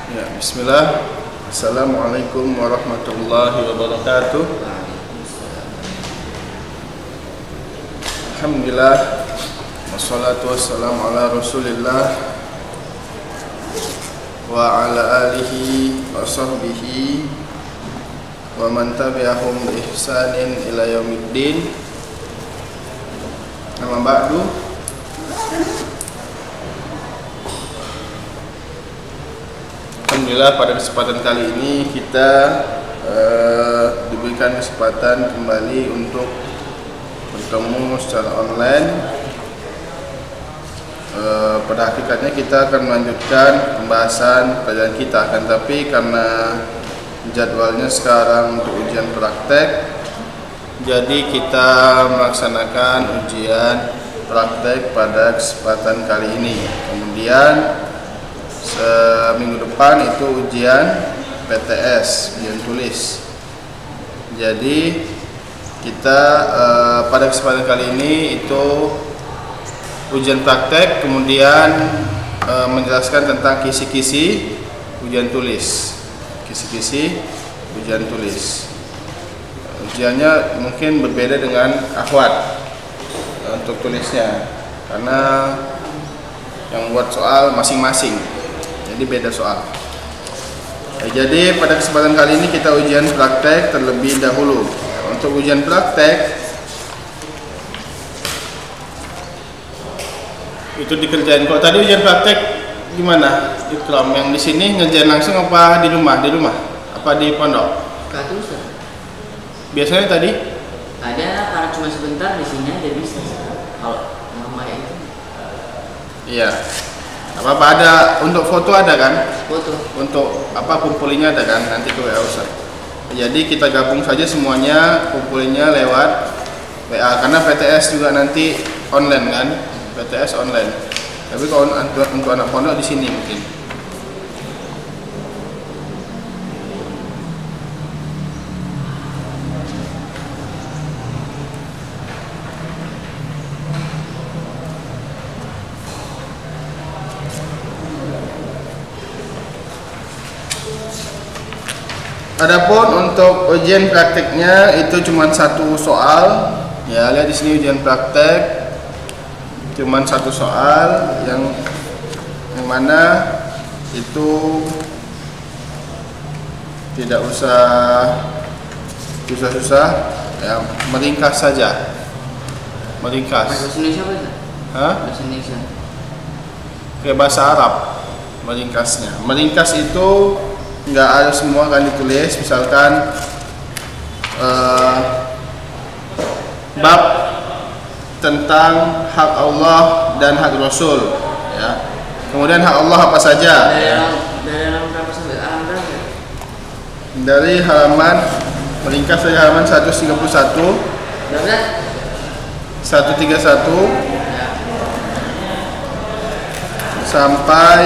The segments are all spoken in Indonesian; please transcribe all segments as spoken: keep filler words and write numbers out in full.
Ya, bismillah. Assalamualaikum warahmatullahi wabarakatuh. Alhamdulillah, wassalatu wassalamu ala rasulillah wa ala alihi wa sahbihi wa man tabi'ahum bi ihsanin ila yaumiddin. Amma ba'du. Alhamdulillah, pada kesempatan kali ini kita uh, diberikan kesempatan kembali untuk bertemu secara online. Uh, pada hakikatnya kita akan melanjutkan pembahasan pelajaran kita, akan tapi karena jadwalnya sekarang untuk ujian praktek, jadi kita melaksanakan ujian praktek pada kesempatan kali ini. Kemudian seminggu depan itu ujian P T S, ujian tulis. Jadi kita eh, pada kesempatan kali ini itu ujian praktek, kemudian eh, menjelaskan tentang kisi-kisi ujian tulis. Kisi-kisi ujian tulis. Ujiannya mungkin berbeda dengan akhwat eh, untuk tulisnya, karena yang buat soal masing-masing. Jadi beda soal. Ya, jadi pada kesempatan kali ini kita ujian praktek terlebih dahulu. Untuk ujian praktek itu dikerjain. Kalau tadi ujian praktek gimana? Ikram yang di sini ngerjain langsung apa di rumah? Di rumah? Apa di pondok? Kata Ustaz. Biasanya tadi Ada karena cuma sebentar di sini aja bisa. Kalau mama itu. iya. Apa-apa ada untuk foto ada kan? Foto. Untuk apa kumpulinya ada kan? Nanti ke W A Ustaz. Jadi kita gabung saja semuanya, kumpulinya lewat W A, karena P T S juga nanti online kan? P T S online. Tapi kalau untuk, untuk anak pondok di sini mungkin. Adapun untuk ujian prakteknya itu cuma satu soal, ya lihat di sini ujian praktek cuma satu soal yang yang mana itu tidak usah susah-susah, ya meringkas saja, meringkas. Bahasa Indonesia apa Ustaz? Hah? Bahasa Indonesia. Kayak bahasa Arab, meringkasnya. Meringkas itu nggak ada semua kan ditulis, misalkan uh, bab tentang hak Allah dan hak Rasul, ya. Kemudian hak Allah apa saja? Dari Ya. dari halaman berapa sampai halaman berapa? Dari halaman meringkas dari halaman seratus tiga puluh satu, Berapa? seratus tiga puluh satu Ya. sampai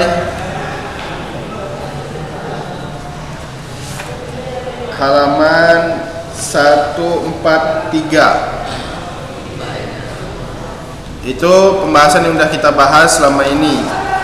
halaman seratus empat puluh tiga. Itu pembahasan yang sudah kita bahas selama ini.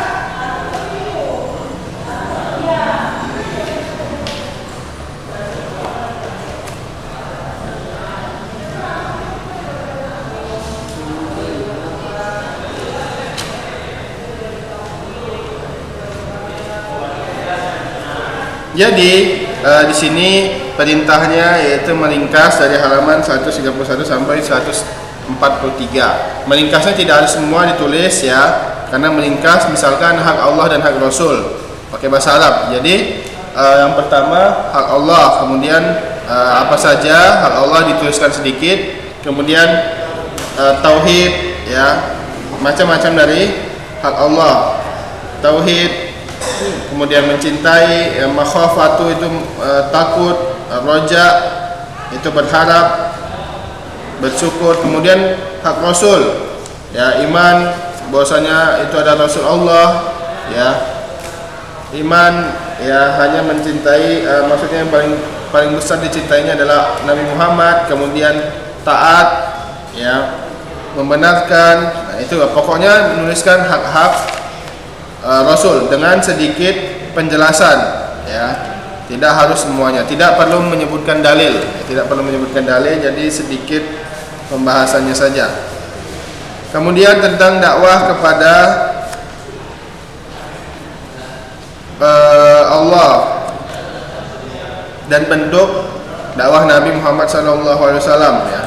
Jadi uh, di sini perintahnya yaitu meringkas dari halaman seratus tiga puluh satu sampai seratus empat puluh tiga. Meringkasnya tidak harus semua ditulis ya, karena meringkas misalkan hak Allah dan hak Rasul pakai bahasa Arab. Jadi uh, yang pertama hak Allah, kemudian uh, apa saja hak Allah dituliskan sedikit, kemudian uh, tauhid ya, macam-macam dari hak Allah. Tauhid, kemudian mencintai, ya, makhafatu itu uh, takut, uh, roja itu berharap, bersyukur. Kemudian hak Rasul, ya iman bahwasanya itu ada Rasul Allah, ya iman ya hanya mencintai, uh, maksudnya yang paling paling besar dicintainya adalah Nabi Muhammad. Kemudian taat, ya membenarkan. Nah itu pokoknya menuliskan hak-hak uh, Rasul dengan sedikit penjelasan, ya. Tidak harus semuanya, tidak perlu menyebutkan dalil, tidak perlu menyebutkan dalil, jadi sedikit pembahasannya saja. Kemudian tentang dakwah kepada uh, Allah dan bentuk dakwah Nabi Muhammad sallallahu alaihi wasallam, ya.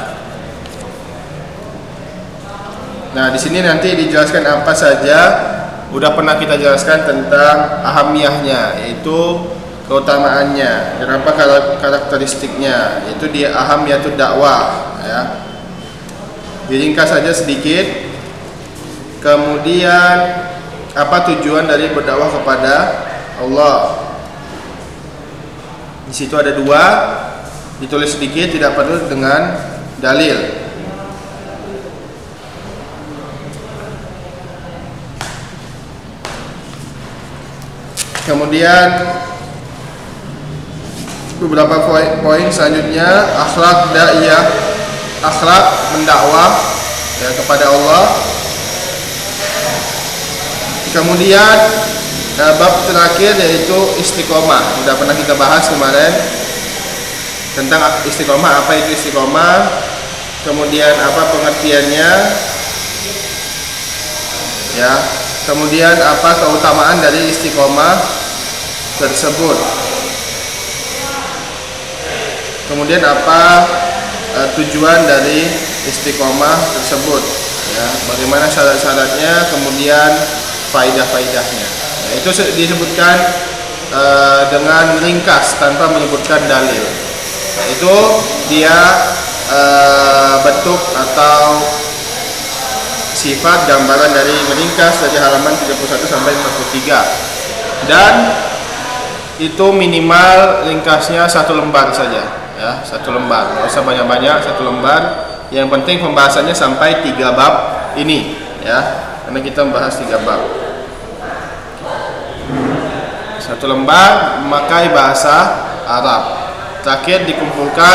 Nah, di sini nanti dijelaskan apa saja. Udah pernah kita jelaskan tentang ahamiyahnya, yaitu keutamaannya, dan apa karakteristiknya, yaitu dia ahamiyatut dakwah, ya. Diringkas saja sedikit. Kemudian apa tujuan dari berdakwah kepada Allah? Di situ ada dua, ditulis sedikit, tidak perlu dengan dalil. Kemudian beberapa poin selanjutnya, akhlak daiyah, akhlak mendakwah, ya, kepada Allah. Kemudian bab terakhir yaitu istiqomah. Sudah pernah kita bahas kemarin tentang istiqomah, apa itu istiqomah, kemudian apa pengertiannya, ya. Kemudian apa keutamaan dari istiqomah tersebut. Kemudian apa uh, tujuan dari istiqomah tersebut, ya. Bagaimana syarat-syaratnya, kemudian faidah-faidahnya. Nah, itu disebutkan uh, dengan ringkas tanpa menyebutkan dalil. Nah, itu dia uh, bentuk atau sifat gambaran dari meringkas dari halaman tiga puluh satu sampai empat puluh tiga, dan itu minimal ringkasnya satu lembar saja, ya, satu lembar, nggak usah banyak-banyak, satu lembar. Yang penting pembahasannya sampai tiga bab ini, ya, karena kita membahas tiga bab. Satu lembar memakai bahasa Arab. Terakhir dikumpulkan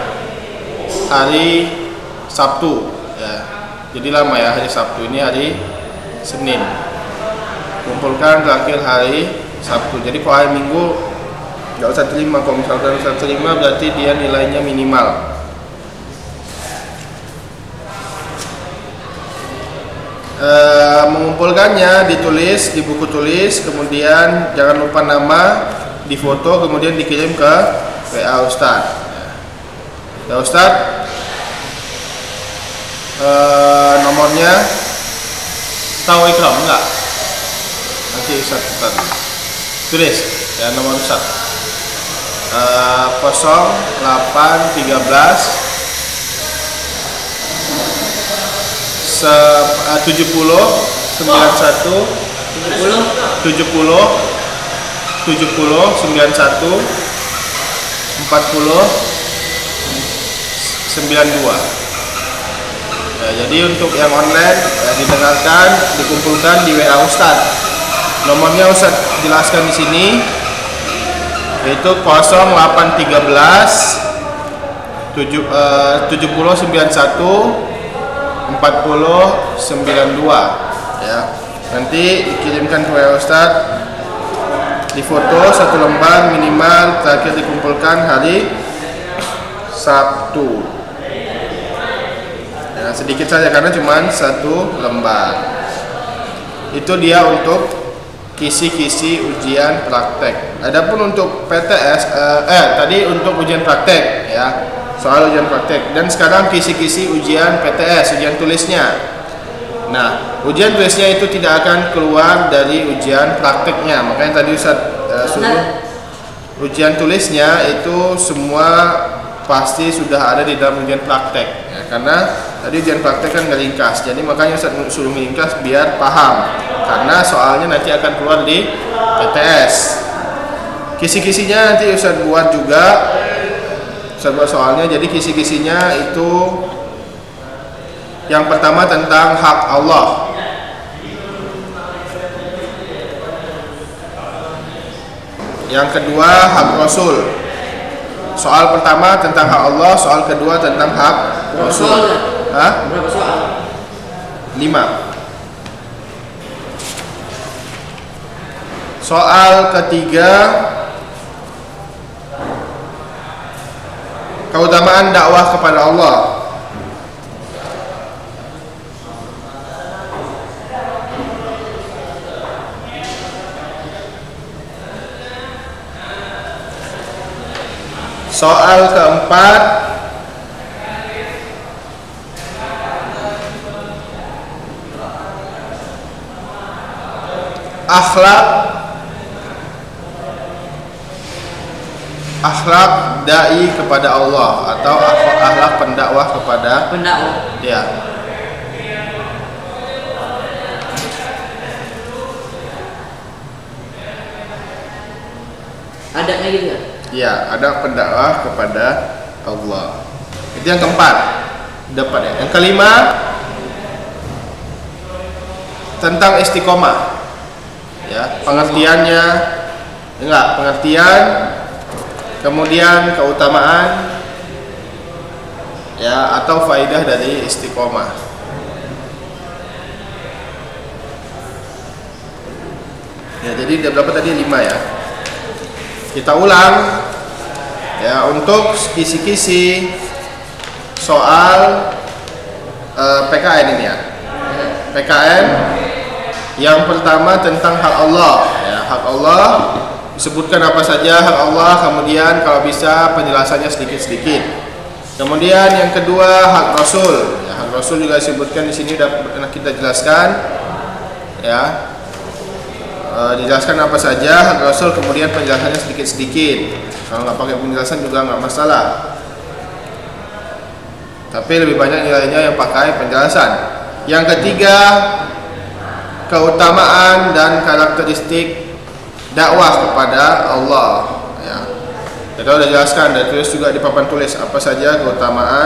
hari Sabtu, ya. Jadi lama ya, hari Sabtu, ini hari Senin. Kumpulkan terakhir hari Sabtu. Jadi kalau hari Minggu nggak usah terima. Kalau misalkan usah terima berarti dia nilainya minimal. E, mengumpulkannya ditulis di buku tulis, kemudian jangan lupa nama, difoto, kemudian dikirim ke W A Ustadz. Ya Ustadz, Uh, nomornya tahu ikram enggak? Nanti Ustaz tulis, ya, nomor Ustaz uh, nol delapan tiga belas tujuh puluh sembilan satu tujuh puluh tujuh puluh sembilan satu empat puluh sembilan dua. Ya, jadi untuk yang online, ya, didengarkan, dikumpulkan di W A Ustadz. Nomornya Ustadz jelaskan di sini, yaitu nol delapan tiga belas tujuh puluh sembilan satu empat puluh sembilan dua, ya. Nanti dikirimkan ke W A Ustadz, difoto satu lembar minimal, terakhir dikumpulkan hari Sabtu. Ya, sedikit saja karena cuma satu lembar. Itu dia untuk kisi-kisi ujian praktek. Adapun untuk P T S, eh, eh tadi untuk ujian praktek, ya, soal ujian praktek. Dan sekarang kisi-kisi ujian P T S, ujian tulisnya. Nah, ujian tulisnya itu tidak akan keluar dari ujian prakteknya. Makanya tadi Ustaz eh, suruh ujian tulisnya itu semua pasti sudah ada di dalam ujian praktek, ya, karena tadi ujian praktek kan ngeringkas, jadi makanya Ustaz suruh ngeringkas biar paham, karena soalnya nanti akan keluar di P T S. Kisi-kisinya nanti Ustaz buat juga, Ustaz buat soalnya. Jadi kisi-kisinya itu yang pertama tentang hak Allah, yang kedua hak Rasul. Soal pertama tentang hak Allah, soal kedua tentang hak Rasul. Hah? Berapa soal? Lima. Soal ketiga, keutamaan dakwah kepada Allah. Soal keempat, akhlak akhlak dai kepada Allah atau akhlak, akhlak pendakwah kepada pendakwah. Ya. Ada kayak gitu ya? Ya, ada pendakwah kepada Allah. Itu yang keempat. Dapat ya. Yang kelima, tentang istiqomah. Ya, pengertiannya enggak, pengertian, kemudian keutamaan ya atau faidah dari istiqomah. Ya, jadi ada berapa tadi? Lima ya. Kita ulang ya untuk kisi-kisi soal uh, P K N ini ya. P K N yang pertama tentang hak Allah ya, hak Allah disebutkan apa saja hak Allah, kemudian kalau bisa penjelasannya sedikit-sedikit. Kemudian yang kedua hak Rasul ya, hak Rasul juga disebutkan di sini, sudah pernah kita jelaskan ya. Uh, dijelaskan apa saja hak Rasul, kemudian penjelasannya sedikit-sedikit. Kalau nggak pakai penjelasan juga nggak masalah, tapi lebih banyak nilainya yang pakai penjelasan. Yang ketiga, keutamaan dan karakteristik dakwah kepada Allah ya. Kita sudah jelaskan dan tulis juga di papan tulis apa saja keutamaan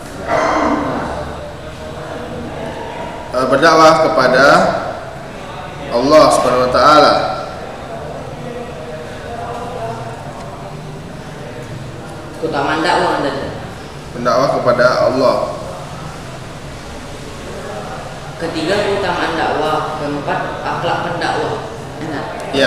uh, berdakwah kepada Allah Subhanahu wa taala. Keutamaan dakwah Anda. Mendakwah kepada Allah. Ketiga keutamaan dakwah, keempat akhlak pendakwah. Enak. Ya.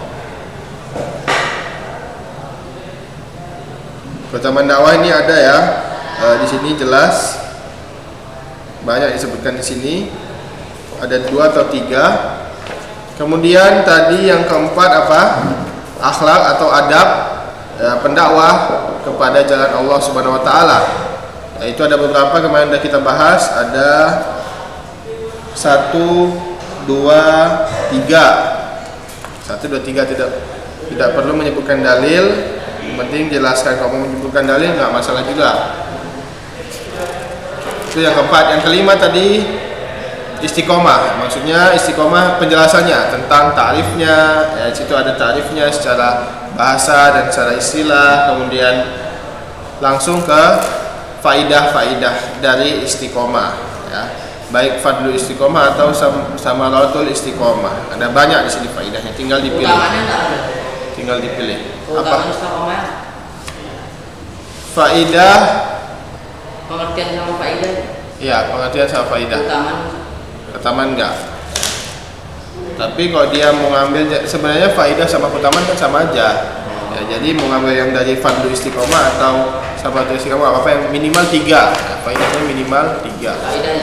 Keutamaan dakwah ini ada ya. E, di sini jelas banyak disebutkan di sini. Ada dua atau tiga. Kemudian tadi yang keempat apa? Akhlak atau adab ya, pendakwah kepada jalan Allah Subhanahu wa taala. Nah, itu ada beberapa kemarin sudah kita bahas, ada satu, dua, tiga. Satu, dua, tiga tidak tidak perlu menyebutkan dalil. Yang penting jelaskan, kalau mau menyebutkan dalil nggak masalah juga. Itu yang keempat. Yang kelima tadi istiqomah, maksudnya istiqomah penjelasannya tentang tarifnya ya, situ ada tarifnya secara bahasa dan secara istilah, kemudian langsung ke faidah-faidah dari istiqomah ya, baik fadlu istiqomah atau sam samaratul istiqomah. Ada banyak di sini faidahnya, tinggal dipilih. Tinggal dipilih. Apa? Faidah, pengertian sama faidah. Ya, pengertian sama faidah. Keutamaan enggak. Tapi kalau dia mau ngambil, sebenarnya faidah sama keutamaan kan sama aja ya, jadi mau ngambil yang dari fadlu istiqomah atau sahabat istiqomah apa yang minimal tiga ya, faidahnya minimal tiga.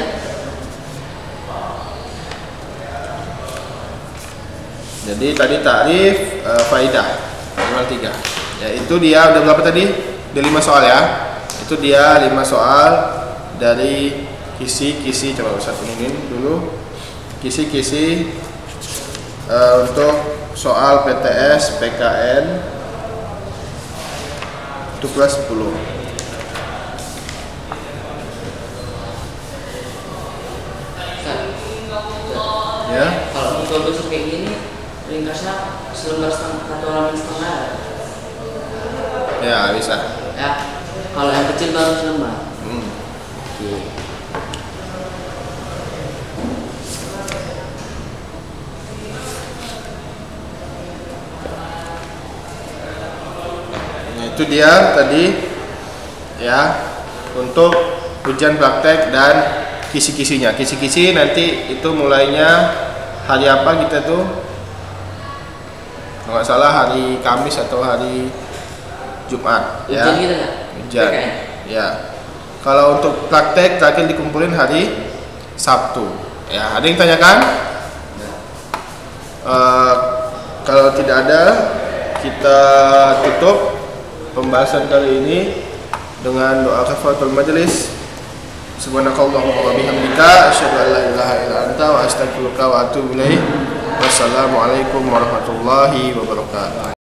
Jadi tadi tarif e, faidah minimal tiga ya, itu dia udah berapa tadi? Udah lima soal ya. Itu dia lima soal dari kisi-kisi. Coba Ustaz ini dulu kisi-kisi uh, untuk soal P T S P K N untuk kelas sepuluh ya. Kalau untuk besok kayak gini ringkasnya selembar setengah atau halaman setengah ya bisa ya. Kalau yang kecil baru selembar. hmm. Okay. Itu dia tadi ya untuk ujian praktek dan kisi-kisinya. Kisi-kisi nanti itu mulainya hari apa kita tuh? Kalau nggak salah hari Kamis atau hari Jumat. Ujian Ya. gitu nggak? Ujian. P K N? Ya. Kalau untuk praktek terakhir dikumpulin hari Sabtu. Ya, ada yang tanyakan? Uh, kalau tidak ada, kita tutup pembahasan kali ini dengan doa kafaratul majelis. Subhanakallahumma wa bihamdika asyhadu an la ilaha illa anta wa astaghfiruka wa atubu ilaik. Wassalamualaikum warahmatullahi wabarakatuh.